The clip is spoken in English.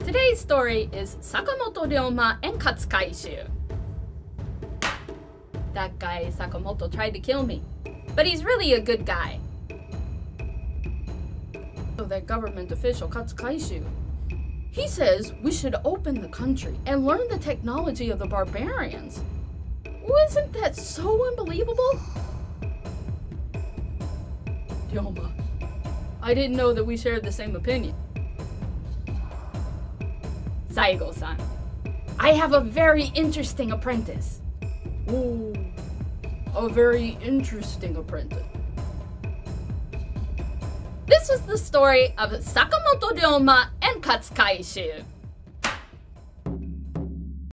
Today's story is Sakamoto Ryoma and Katsu Kaishu. That guy Sakamoto tried to kill me, but he's really a good guy. So that government official Katsu Kaishu, he says we should open the country and learn the technology of the barbarians. Isn't that so unbelievable? Ryoma, I didn't know that we shared the same opinion. Saigo-san, I have a very interesting apprentice. Ooh, a very interesting apprentice. This was the story of Sakamoto Ryoma and Katsu Kaishu.